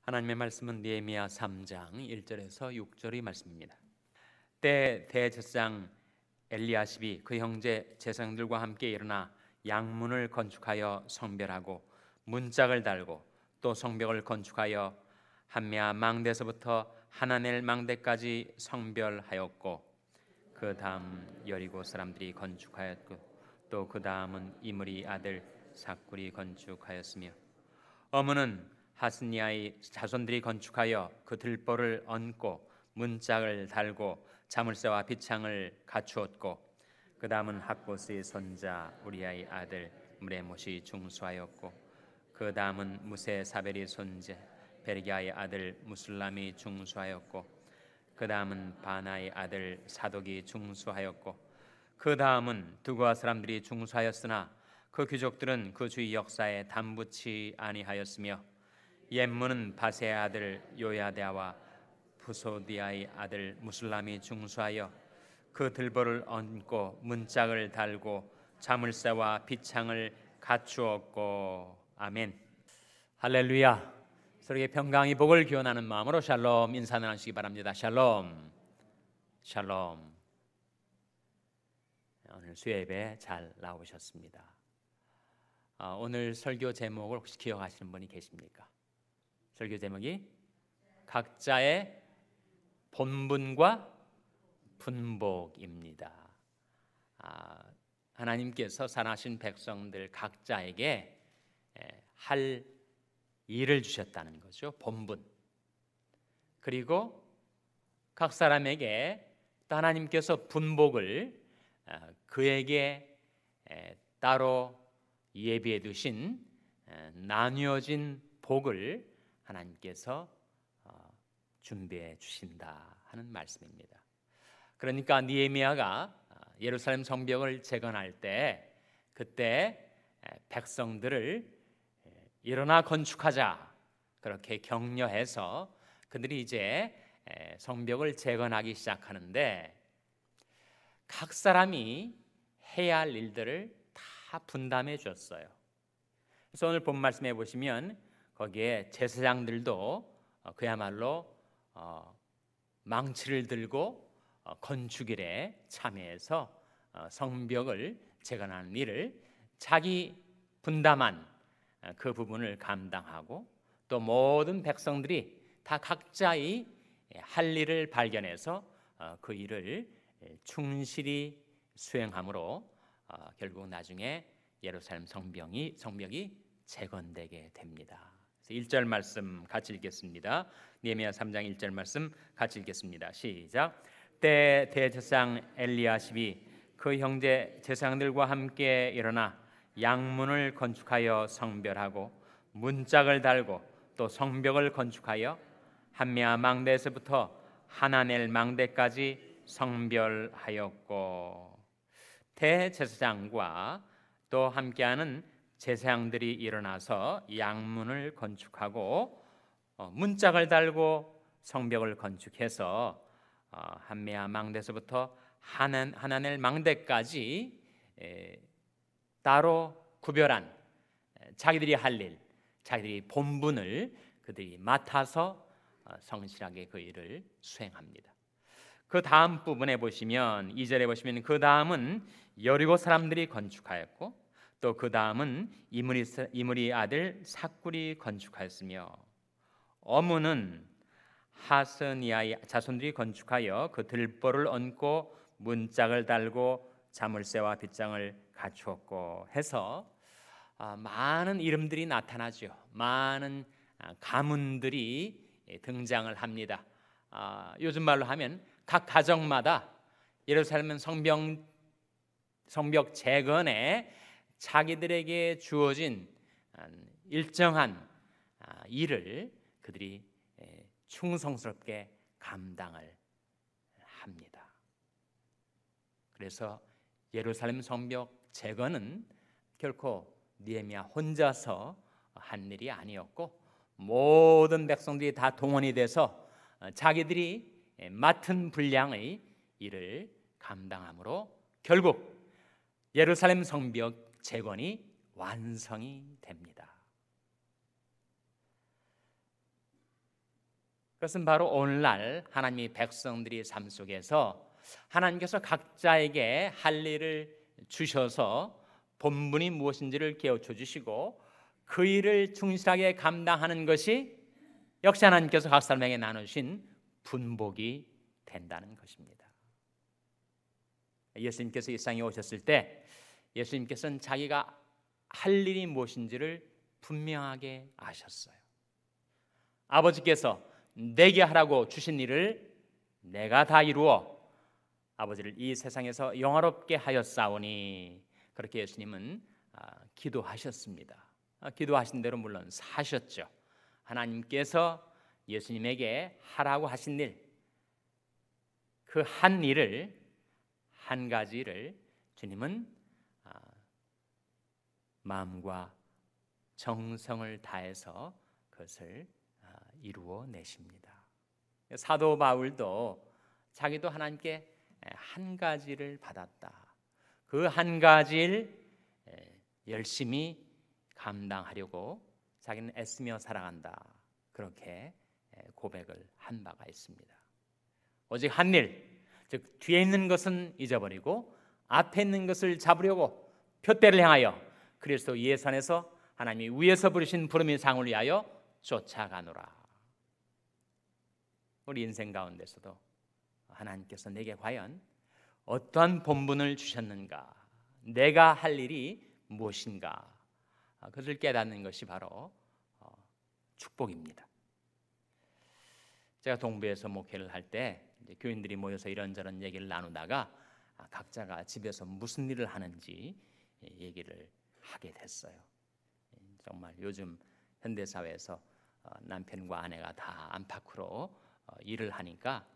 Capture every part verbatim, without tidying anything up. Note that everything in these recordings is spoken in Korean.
하나님의 말씀은 느헤미야 삼 장 일 절에서 육 절의 말씀입니다. 때 대제사장 엘리야십이 그 형제 제사장들과 함께 일어나 양문을 건축하여 성별하고 문짝을 달고 또 성벽을 건축하여 한메아 망대에서부터 하나넬 망대까지 성별하였고, 그 다음 여리고 사람들이 건축하였고, 또 그 다음은 이므리 아들 삭굴이 건축하였으며, 어문은 하스니아의 자손들이 건축하여 그 들보를 얹고 문짝을 달고 자물쇠와 빗창을 갖추었고, 그 다음은 학보스의 손자 우리아의 아들 무레못이 중수하였고, 그 다음은 무세사벨의 손자 베르기아의 아들 무술람이 중수하였고, 그 다음은 바나의 아들 사독이 중수하였고, 그 다음은 두고아 사람들이 중수하였으나 그 귀족들은 그 주의 역사에 담붙이 아니하였으며, 옌문은 바세의 아들 요야대아와 부소디아의 아들 무술람이 중수하여 그 들보를 얹고 문짝을 달고 자물쇠와 빗창을 갖추었고. 아멘. 할렐루야. 서로에게 평강의 복을 기원하는 마음으로 샬롬 인사 나누시기 바랍니다. 샬롬. 샬롬. 오늘 수요예배 잘 나오셨습니다. 오늘 설교 제목을 혹시 기억하시는 분이 계십니까? 설교 제목이 각자의 본분과 분복입니다. 아, 하나님께서 사랑하신 백성들 각자에게 할 일을 주셨다는 거죠. 본분. 그리고 각 사람에게 또 하나님께서 분복을 그에게 따로 예비해 두신 나뉘어진 복을 하나님께서 준비해 주신다 하는 말씀입니다. 그러니까 느헤미야가 예루살렘 성벽을 재건할 때 그때 백성들을 일어나 건축하자 그렇게 격려해서 그들이 이제 성벽을 재건하기 시작하는데, 각 사람이 해야 할 일들을 다 분담해 줬어요. 그래서 오늘 본 말씀해 보시면 거기에 제사장들도 그야말로 망치를 들고 건축일에 참여해서 성벽을 재건하는 일을 자기 분담한 그 부분을 감당하고, 또 모든 백성들이 다 각자의 할 일을 발견해서 그 일을 충실히 수행함으로 결국 나중에 예루살렘 성벽이, 성벽이 재건되게 됩니다. 일 절 말씀 같이 읽겠습니다. 느헤미야 삼 장 일 절 말씀 같이 읽겠습니다. 시작. 때 대제사장 엘리야십이 그 형제 제사장들과 함께 일어나 양문을 건축하여 성별하고 문짝을 달고 또 성벽을 건축하여 한메아 망대에서부터 하나넬 망대까지 성별하였고, 대제사장과 또 함께하는 제사장들이 일어나서 양문을 건축하고 문짝을 달고 성벽을 건축해서 한메아 망대에서부터 하나넬 망대까지 따로 구별한 자기들이 할 일, 자기들이 본분을 그들이 맡아서 성실하게 그 일을 수행합니다. 그 다음 부분에 보시면 이 절에 보시면 그 다음은 여리고 사람들이 건축하였고, 또 그 다음은 이므리, 이므리 아들 삭굴이 건축하였으며, 어문은 하스니아의 자손들이 건축하여 그 들보를 얹고 문짝을 달고 자물쇠와 빗장을 갖추었고 해서 많은 이름들이 나타나죠. 많은 가문들이 등장을 합니다. 요즘 말로 하면 각 가정마다 예루살렘 성벽, 성벽 재건에 자기들에게 주어진 일정한 일을 그들이 충성스럽게 감당을 합니다. 그래서 예루살렘 성벽 재건은 결코 느헤미야 혼자서 한 일이 아니었고, 모든 백성들이 다 동원이 돼서 자기들이 맡은 분량의 일을 감당함으로 결국 예루살렘 성벽 재건이 완성이 됩니다. 그것은 바로 오늘날 하나님의 백성들의 삶 속에서 하나님께서 각자에게 할 일을 주셔서 본분이 무엇인지를 깨우쳐 주시고 그 일을 충실하게 감당하는 것이 역시 하나님께서 각 사람에게 나누신 분복이 된다는 것입니다. 예수님께서 이 세상에 오셨을 때 예수님께서는 자기가 할 일이 무엇인지를 분명하게 아셨어요. 아버지께서 내게 하라고 주신 일을 내가 다 이루어 아버지를 이 세상에서 영화롭게 하였사오니, 그렇게 예수님은 기도하셨습니다. 기도하신 대로 물론 사셨죠. 하나님께서 예수님에게 하라고 하신 일, 그 한 일을, 한 가지를 주님은 마음과 정성을 다해서 그것을 이루어 내십니다. 사도 바울도 자기도 하나님께 한 가지를 받았다. 그 한 가지를 열심히 감당하려고 자기는 애쓰며 살아간다. 그렇게 고백을 한 바가 있습니다. 오직 한 일, 즉 뒤에 있는 것은 잊어버리고 앞에 있는 것을 잡으려고 표대를 향하여 그리스도 예산에서 하나님이 위에서 부르신 부름의 상을 위하여 쫓아가노라. 우리 인생 가운데서도 하나님께서 내게 과연 어떠한 본분을 주셨는가, 내가 할 일이 무엇인가, 그것을 깨닫는 것이 바로 축복입니다. 제가 동부에서 목회를 할 때 교인들이 모여서 이런저런 얘기를 나누다가 각자가 집에서 무슨 일을 하는지 얘기를 하게 됐어요. 정말 요즘 현대사회에서 남편과 아내가 다 안팎으로 일을 하니까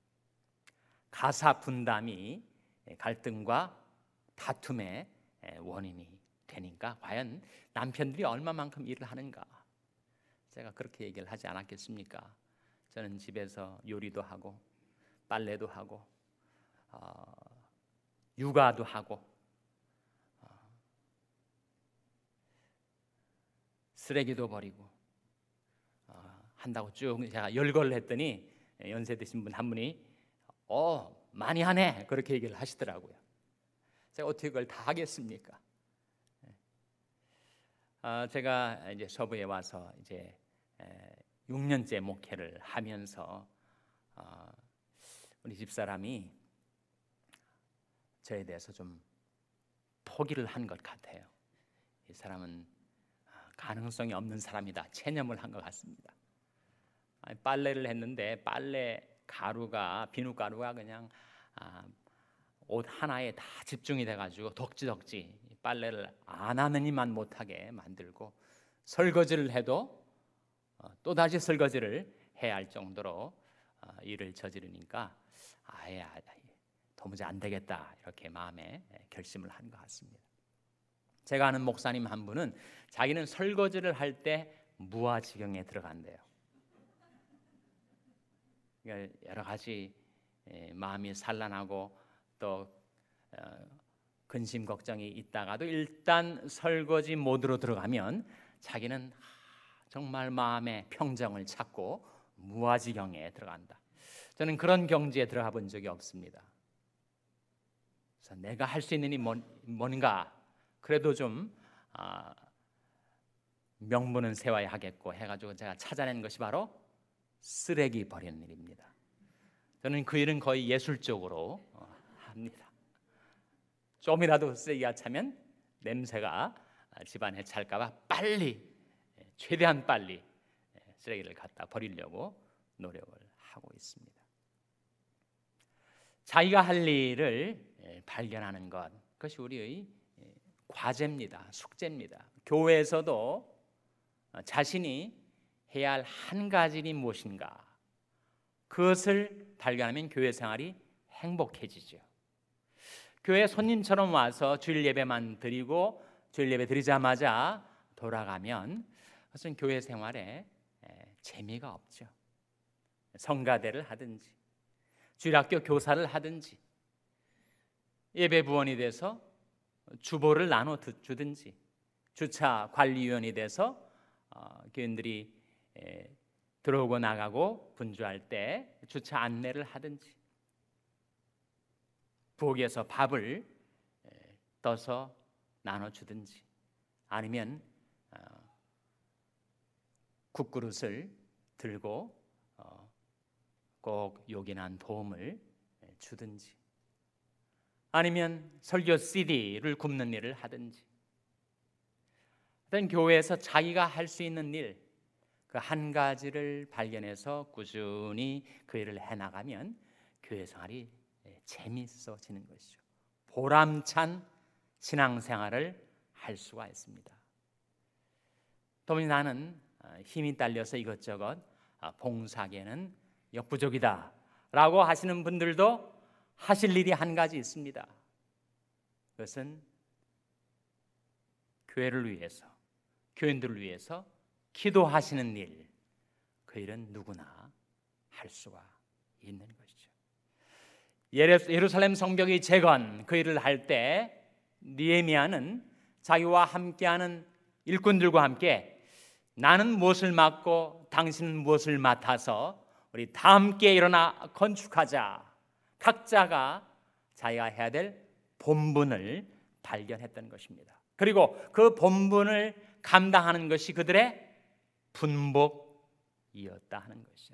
가사 분담이 갈등과 다툼의 원인이 되니까 과연 남편들이 얼마만큼 일을 하는가, 제가 그렇게 얘기를 하지 않았겠습니까? 저는 집에서 요리도 하고 빨래도 하고 어, 육아도 하고 어, 쓰레기도 버리고 어, 한다고 쭉 제가 열거를 했더니 연세 드신 분 한 분이 어 많이 하네, 그렇게 얘기를 하시더라고요. 제가 어떻게 그걸 다 하겠습니까? 어, 제가 이제 서부에 와서 이제 육 년째 목회를 하면서 어, 우리 집사람이 저에 대해서 좀 포기를 한 것 같아요. 이 사람은 가능성이 없는 사람이다, 체념을 한 것 같습니다. 아니, 빨래를 했는데 빨래 가루가, 비누 가루가 그냥 아, 옷 하나에 다 집중이 돼가지고 덕지덕지 빨래를 안 하느니만 못하게 만들고, 설거지를 해도 또다시 설거지를 해야 할 정도로 일을 저지르니까 아예 도무지 안 되겠다, 이렇게 마음에 결심을 한 것 같습니다. 제가 아는 목사님 한 분은 자기는 설거지를 할 때 무아지경에 들어간대요. 그러니까 여러 가지 마음이 산란하고 또 근심 걱정이 있다가도 일단 설거지 모드로 들어가면 자기는 정말 마음의 평정을 찾고 무아지경에 들어간다. 저는 그런 경지에 들어가 본 적이 없습니다. 그래서 내가 할 수 있는 일이 뭔가, 그래도 좀 아, 명분은 세워야 하겠고 해가지고 제가 찾아낸 것이 바로 쓰레기 버리는 일입니다. 저는 그 일은 거의 예술적으로 합니다. 좀이라도 쓰레기가 차면 냄새가 집안에 찰까봐 빨리, 최대한 빨리 쓰레기를 갖다 버리려고 노력을 하고 있습니다. 자기가 할 일을 발견하는 것, 그것이 우리의 과제입니다. 숙제입니다. 교회에서도 자신이 해야 할 한 가지 일이 무엇인가, 그것을 발견하면 교회 생활이 행복해지죠. 교회 손님처럼 와서 주일 예배만 드리고 주일 예배 드리자마자 돌아가면 그것은 교회 생활에 재미가 없죠. 성가대를 하든지 주일학교 교사를 하든지 예배 부원이 돼서 주보를 나눠 주든지 주차 관리위원이 돼서 교인들이 들어오고 나가고 분주할 때 주차 안내를 하든지, 부엌에서 밥을 떠서 나눠주든지, 아니면 국그릇을 들고 꼭 요긴한 도움을 주든지, 아니면 설교 씨디를 굽는 일을 하든지, 어떤 교회에서 자기가 할 수 있는 일, 그 한 가지를 발견해서 꾸준히 그 일을 해나가면 교회 생활이 재미있어지는 것이죠. 보람찬 신앙생활을 할 수가 있습니다. 또한 나는 힘이 딸려서 이것저것 봉사하기에는 역부족이다 라고 하시는 분들도 하실 일이 한 가지 있습니다. 그것은 교회를 위해서, 교인들을 위해서 기도하시는 일, 그 일은 누구나 할 수가 있는 것이죠. 예루살렘 성벽이 재건, 그 일을 할 때 느헤미야는 자기와 함께하는 일꾼들과 함께 나는 무엇을 맡고 당신은 무엇을 맡아서 우리 다 함께 일어나 건축하자, 각자가 자기가 해야 될 본분을 발견했던 것입니다. 그리고 그 본분을 감당하는 것이 그들의 분복이었다 하는 것이죠.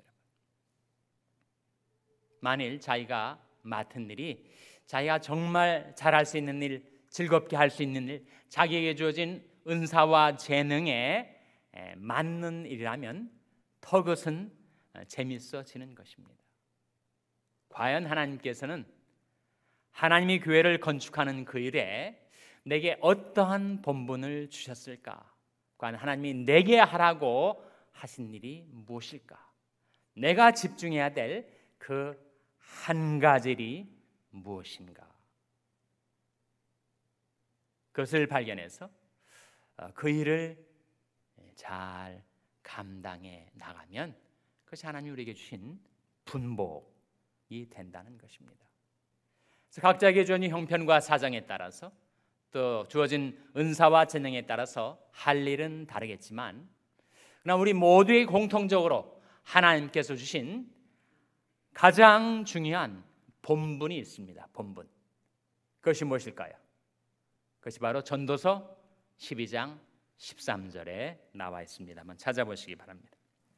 만일 자기가 맡은 일이 자기가 정말 잘할 수 있는 일, 즐겁게 할 수 있는 일, 자기에게 주어진 은사와 재능에 맞는 일이라면 더 그것은 재밌어지는 것입니다. 과연 하나님께서는 하나님이 교회를 건축하는 그 일에 내게 어떠한 본분을 주셨을까? 과연 하나님이 내게 하라고 하신 일이 무엇일까? 내가 집중해야 될 그 한 가지 일이 무엇인가? 그것을 발견해서 그 일을 잘 감당해 나가면 그것이 하나님이 우리에게 주신 분복이 된다는 것입니다. 그래서 각자에게 주어진 형편과 사정에 따라서 또 주어진 은사와 재능에 따라서 할 일은 다르겠지만, 그러나 우리 모두의 공통적으로 하나님께서 주신 가장 중요한 본분이 있습니다. 본분. 그것이 무엇일까요? 그것이 바로 전도서 십이 장 십삼 절에 나와 있습니다. 한번 찾아보시기 바랍니다.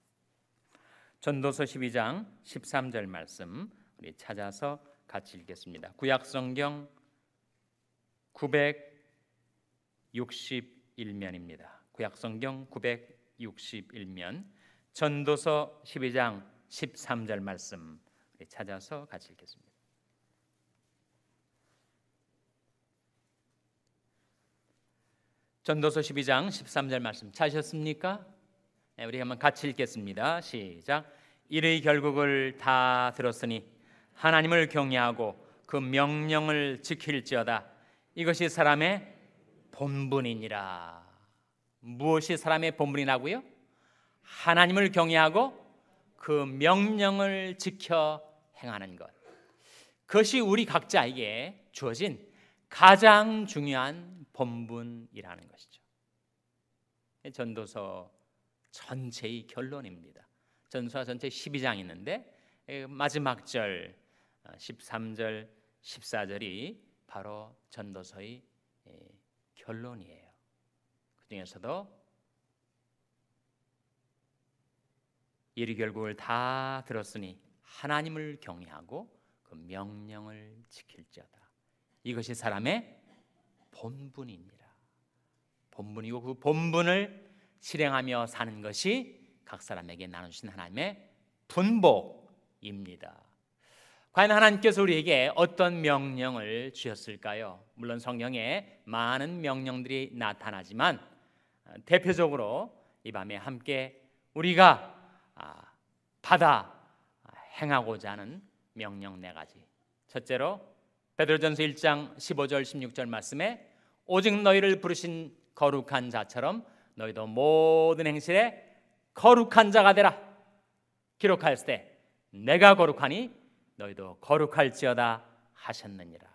전도서 십이 장 십삼 절 말씀 우리 찾아서 같이 읽겠습니다. 구약성경 구백육십일 면입니다. 구약성경 구백육십일 면 전도서 십이 장 십삼 절 말씀 우리 찾아서 같이 읽겠습니다. 전도서 십이 장 십삼 절 말씀 찾으셨습니까? 네, 우리 한번 같이 읽겠습니다. 시작. 이의 결국을 다 들었으니 하나님을 경외하고 그 명령을 지킬지어다. 이것이 사람의 본분이니라. 무엇이 사람의 본분이라고요? 하나님을 경외하고 그 명령을 지켜 행하는 것. 그것이 우리 각자에게 주어진 가장 중요한 본분이라는 것이죠. 전도서 전체의 결론입니다. 전도서 전체 십이 장이 있는데 마지막 절 십삼 절 십사 절이 바로 전도서의 결론이에요. 그 중에서도 이리 결국을 다 들었으니 하나님을 경외하고 그 명령을 지킬지어다. 이것이 사람의 본분입니다. 본분이고 그 본분을 실행하며 사는 것이 각 사람에게 나누신 하나님의 분복입니다. 과연 하나님께서 우리에게 어떤 명령을 주셨을까요? 물론 성경에 많은 명령들이 나타나지만 대표적으로 이 밤에 함께 우리가 받아 행하고자 하는 명령 네 가지. 첫째로 베드로전서 일 장 십오 절 십육 절 말씀에 오직 너희를 부르신 거룩한 자처럼 너희도 모든 행실에 거룩한 자가 되라. 기록하였을 때 내가 거룩하니 너희도 거룩할지어다 하셨느니라.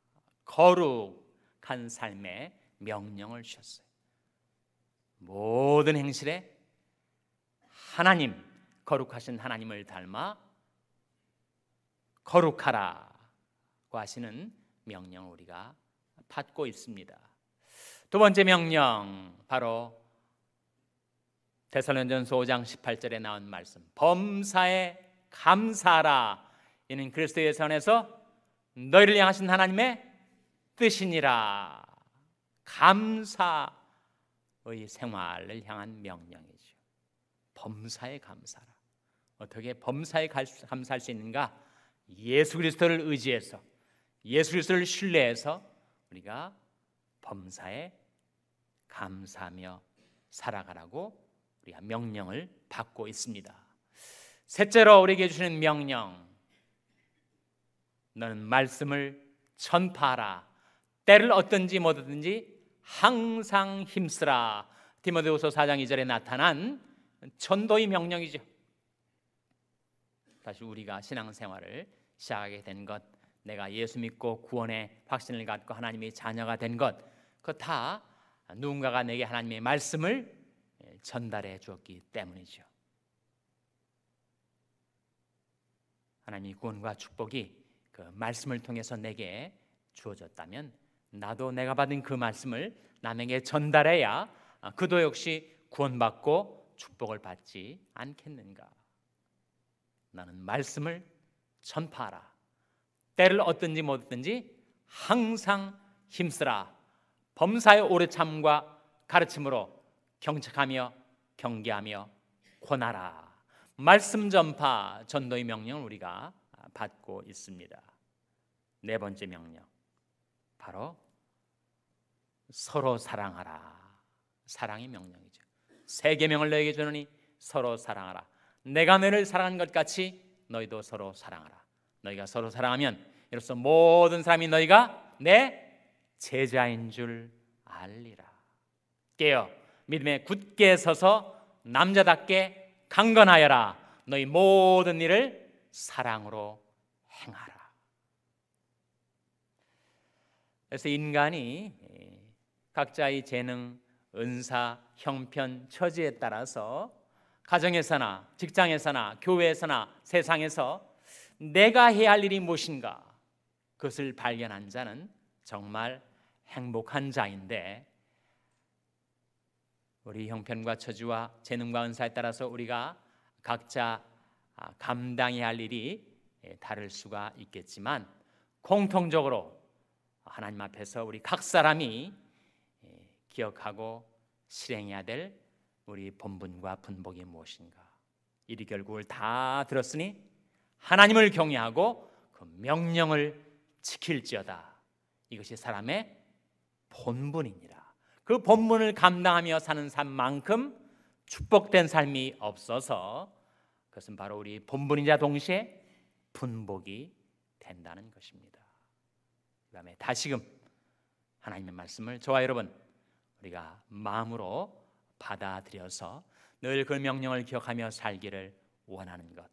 거룩한 삶의 명령을 주셨어요. 모든 행실에 하나님 거룩하신 하나님을 닮아 거룩하라고 하시는 명령을 우리가 받고 있습니다. 두 번째 명령, 바로 데살로니가전서 오 장 십팔 절에 나온 말씀, 범사에 감사하라. 이는 그리스도 예수 안에서 너희를 향하신 하나님의 뜻이니라. 감사의 생활을 향한 명령이죠. 범사에 감사하라. 어떻게 범사에 감사할 수 있는가? 예수 그리스도를 의지해서, 예수 그리스도를 신뢰해서 우리가 범사에 감사하며 살아가라고 우리가 명령을 받고 있습니다. 셋째로 우리에게 주시는 명령, 너는 말씀을 전파하라. 때를 어떤지 뭐든지 항상 힘쓰라. 디모데후서 사 장 이 절에 나타난 전도의 명령이죠. 다시 우리가 신앙생활을 시작하게 된 것, 내가 예수 믿고 구원의 확신을 갖고 하나님의 자녀가 된 것, 그거 다 누군가가 내게 하나님의 말씀을 전달해 주었기 때문이죠. 하나님의 구원과 축복이 그 말씀을 통해서 내게 주어졌다면 나도 내가 받은 그 말씀을 남에게 전달해야 그도 역시 구원받고 축복을 받지 않겠는가? 나는 말씀을 전파하라. 때를 얻든지 못 얻든지 항상 힘쓰라. 범사의 오래 참과 가르침으로 경책하며 경계하며 권하라. 말씀 전파, 전도의 명령을 우리가 받고 있습니다. 네 번째 명령, 바로 서로 사랑하라. 사랑의 명령이죠. 세 계명을 너에게 주노니 서로 사랑하라. 내가 너를 사랑한 것 같이 너희도 서로 사랑하라. 너희가 서로 사랑하면 이로써 모든 사람이 너희가 내 제자인 줄 알리라. 깨어 믿음에 굳게 서서 남자답게 강건하여라. 너희 모든 일을 사랑으로 행하라. 그래서 인간이 각자의 재능, 은사, 형편, 처지에 따라서 가정에서나 직장에서나 교회에서나 세상에서 내가 해야 할 일이 무엇인가, 그것을 발견한 자는 정말 행복한 자인데, 우리 형편과 처지와 재능과 은사에 따라서 우리가 각자 감당해야 할 일이 다를 수가 있겠지만, 공통적으로 하나님 앞에서 우리 각 사람이 기억하고 실행해야 될 우리 본분과 분복이 무엇인가, 이리 결국을 다 들었으니 하나님을 경외하고 그 명령을 지킬지어다. 이것이 사람의 본분이니라. 그 본분을 감당하며 사는 삶만큼 축복된 삶이 없어서 그것은 바로 우리 본분이자 동시에 분복이 된다는 것입니다. 그다음에 다시금 하나님의 말씀을 저와 여러분 우리가 마음으로 받아들여서 늘 그 명령을 기억하며 살기를 원하는 것.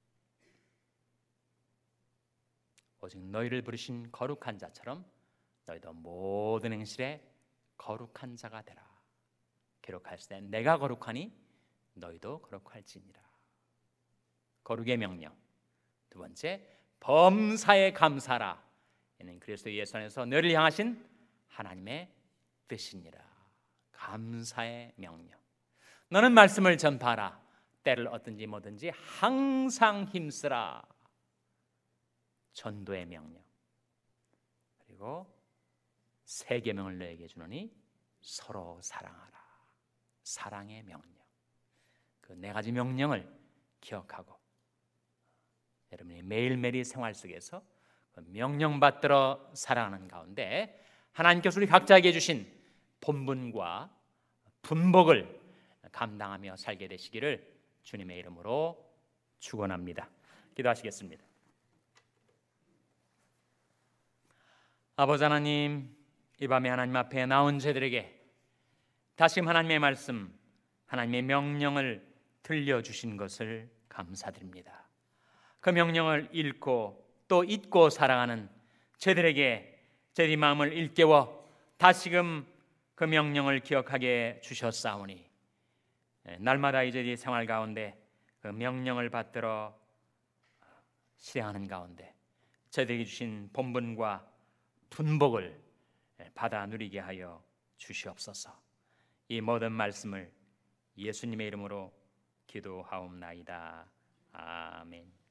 오직 너희를 부르신 거룩한 자처럼 너희도 모든 행실에 거룩한 자가 되라. 기록하실 때 내가 거룩하니 너희도 거룩할지니라. 거룩의 명령. 두 번째, 범사에 감사하라. 이는 그리스도 예수 안에서 너희를 향하신 하나님의 뜻이니라. 감사의 명령. 너는 말씀을 전파하라. 때를 얻든지 뭐든지 항상 힘쓰라. 전도의 명령. 그리고 세 계명을 너에게 주노니 서로 사랑하라. 사랑의 명령. 그 네 가지 명령을 기억하고 여러분이 매일매일 생활 속에서 그 명령 받들어 살아가는 가운데 하나님께서 우리 각자에게 주신 본분과 분복을 감당하며 살게 되시기를 주님의 이름으로 축원합니다. 기도하시겠습니다. 아버지 하나님, 이 밤에 하나님 앞에 나온 저들에게 다시금 하나님의 말씀, 하나님의 명령을 들려주신 것을 감사드립니다. 그 명령을 읽고 또 잊고 살아가는 저들에게 저희 마음을 일깨워 다시금 그 명령을 기억하게 주셨사오니 날마다 이제 생활 가운데 그 그 명령을 받들어 실행하는 가운데 저희에게 주신 본분과 분복을 받아 누리게 하여 주시옵소서. 이 모든 말씀을 예수님의 이름으로 기도하옵나이다. 아멘.